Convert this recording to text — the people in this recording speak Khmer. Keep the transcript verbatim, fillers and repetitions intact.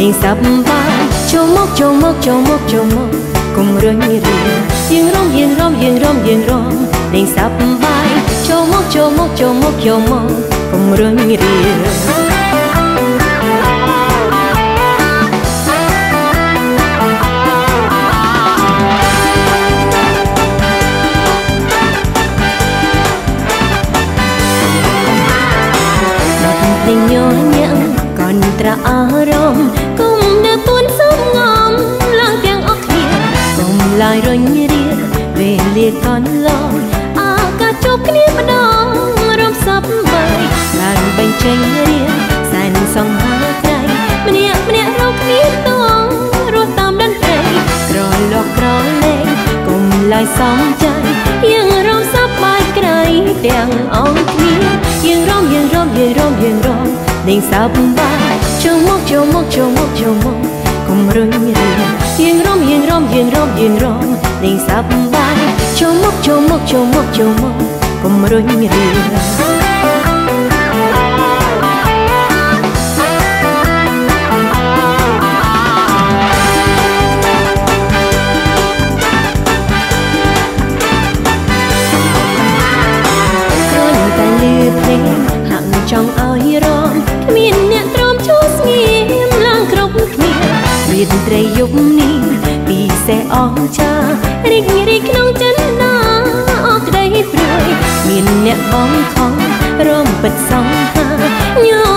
ងសប្បាយចូលមកចូលមកចូលមកចូលមកកុំរើញរៀងយើងរំយើងរំយើងរំយើងរំលេងសប្បាយចូលមកចូលមកចូលមកចូលមកកុំរើញរៀងញញញកនត្រាអារម្មណ៍គុំនៅទួនសុំងំឡើងទាំងអស់គ្នាគុំឡាយរញរៀងវេលាកនឡងអាកាសជួបគ្នាម្ដងរំសប្បាយឡើងបញ្ចេញរៀងសែនសង្ហាក្រៃម្នាក់ម្នាក់រកគ្នាតងរស់តាមដន្ត្រីក្រឡកក្រលេងគុំឡាយសំចាយយើងរំសប្បាយក្រៃទាំងអស់គ្នាយើងរំយើងរំយើងរំយើងរំលេងសប្បាយចូលមកចូលមកចូលមកចូលមកកុំរើញរៀងយើងរំយើងរំយើងរំយើងរំលេងសប្បាយចូលមកចូលមកចូលមកចូលមកកុំរើញរៀងចង់ឲ្យរំគ្មានអ្នកទ្រាំជួស្ងៀមឡើងគ្រប់គ្នារៀនត្រីយប់នេះពីសេះអងចារីករាយក្នុងចិន្តាអស់ក្តីព្រួយមានអ្នកបងខំរំពិតសង្ហាញ